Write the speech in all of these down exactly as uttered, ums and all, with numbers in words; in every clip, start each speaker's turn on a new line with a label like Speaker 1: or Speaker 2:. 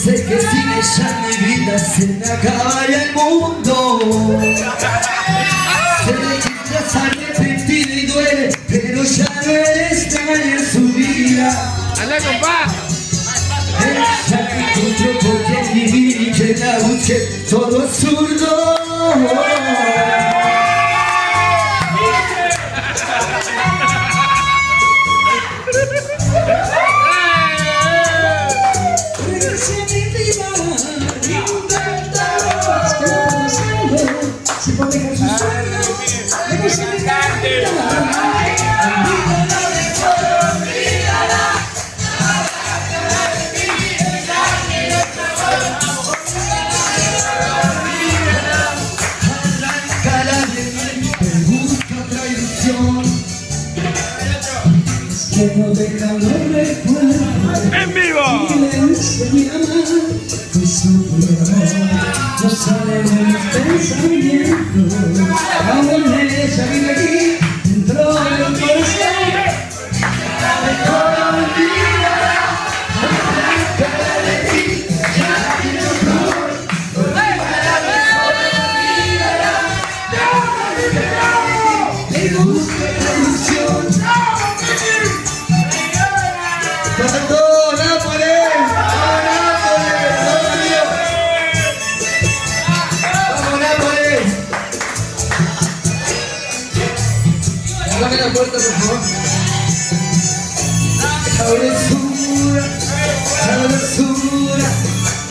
Speaker 1: sé que sin ella mi vida se me acaba y el mundo. Sé que estás arrepentido y duele, pero ya no eres nadie en su vida.
Speaker 2: ¡Anda, compa!
Speaker 1: Ella me encontró porque vivir y que la busqué todo absurdo.
Speaker 3: Si puedo dejar sus sueños, dejo sin mirarte. Olvídala, olvídala.
Speaker 1: Arráncala de mí, me busca otra ilusión.
Speaker 3: Es que no deja los recuerdos.
Speaker 2: ¡En vivo!
Speaker 3: Y le enseñé a amar, fue su error. No sale de mis pensamientos. Aún ella vive aquí, dentro de un corazón.
Speaker 1: Mejor olvídala, arráncala de ti, ya no tiene olor. Olvídala, mejor olvídala. Me busca otra ilusión. ¡Para todo Nápoles! ¡Vamos Nápoles! ¡Vamos Nápoles! Dame la puerta, por favor. Sabrosura, sabrosura.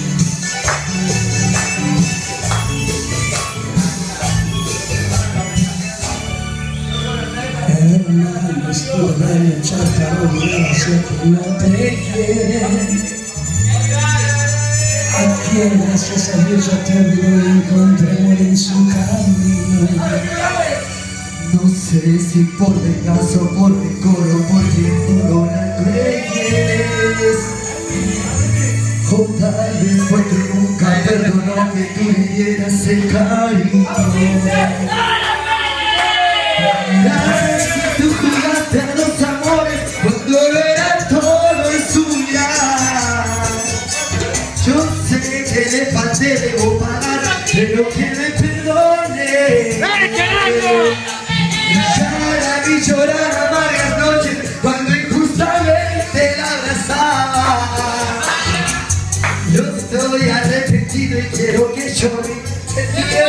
Speaker 3: Hermano, es que debe echar calor y si no te quiere. ¿A quién gracias a Dios ya te olvidó y encontré amor en su camino?
Speaker 1: No sé si por descanso, por decoro, por tiempo no la crees. O tal vez fue que nunca perdonó que tú le dieras el cariño. Tú jugaste a los amores cuando lo era todo en su mirar. Yo sé que le falté, debo pagar, pero que me perdone. Ya la vi llorar amargas noches cuando injustamente la abrazaba. Yo estoy arrepentido y quiero que llore el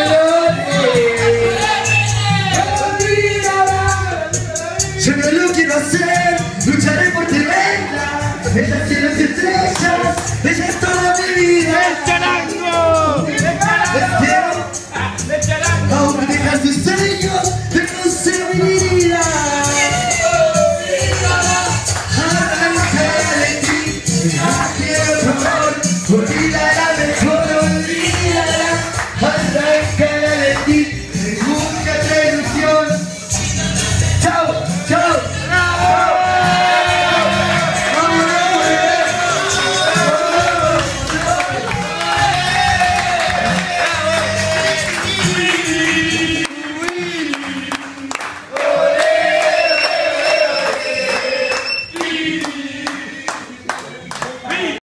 Speaker 1: olvídala. Yo no lo quiero hacer, lucharé por tenerla. Ella tiene las estrellas, ella es toda mi vida.
Speaker 2: ¡El charango!